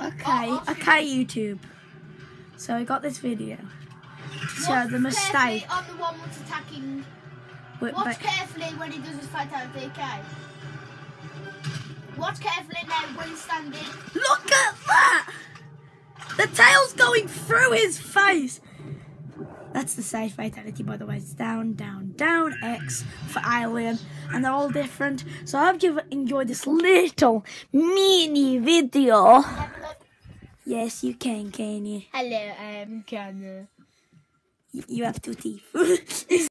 Okay, YouTube. So I got this video to show the mistake. On the one that's attacking. Watch carefully when he does his fatality, okay? Watch carefully now when he's standing. Look at that! The tail's going through his face. That's the safe fatality, by the way. It's down, down, down, X for alien. And they're all different. So I hope you've enjoyed this little mini video. Yes, you can you? Hello, I'm Connor. You have 2 teeth.